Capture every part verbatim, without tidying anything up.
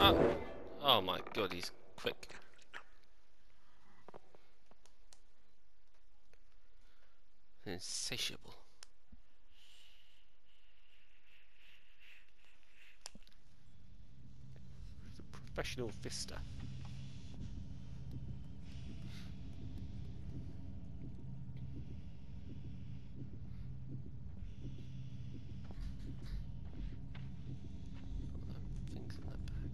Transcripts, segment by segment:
Oh! Oh my god, he's quick. Insatiable. He's a professional fister. Things in that bag.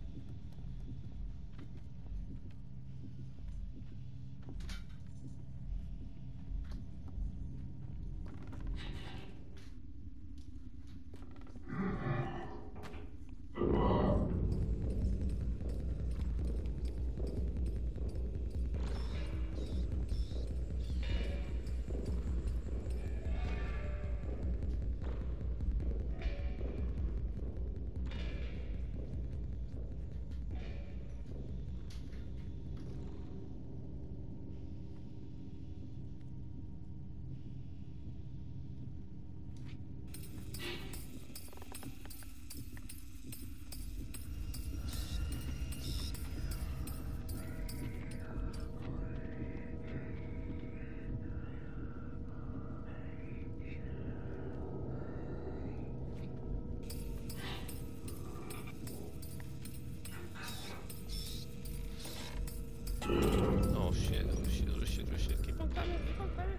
Oh shit, oh shit, oh shit, oh shit. Keep on climbing, keep on climbing,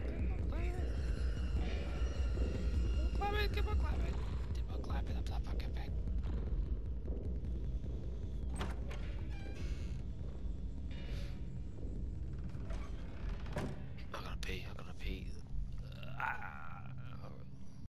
keep on climbing. Keep on climbing, keep on climbing. Keep on climbing up that fucking thing. I gotta pee, I gotta pee. Uh, ah.